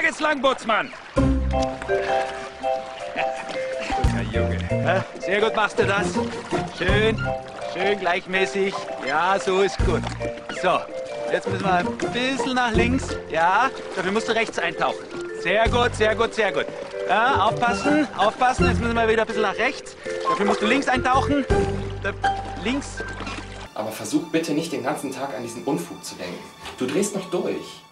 geht's lang, Bootsmann. Guter Junge. Sehr gut machst du das. Schön, schön gleichmäßig. Ja, so ist gut. So, jetzt müssen wir ein bisschen nach links. Ja, dafür musst du rechts eintauchen. Sehr gut, sehr gut, sehr gut. Ja, aufpassen, aufpassen. Jetzt müssen wir wieder ein bisschen nach rechts. Dafür musst du links eintauchen. Links. Aber versuch bitte nicht den ganzen Tag an diesen Unfug zu denken. Du drehst noch durch.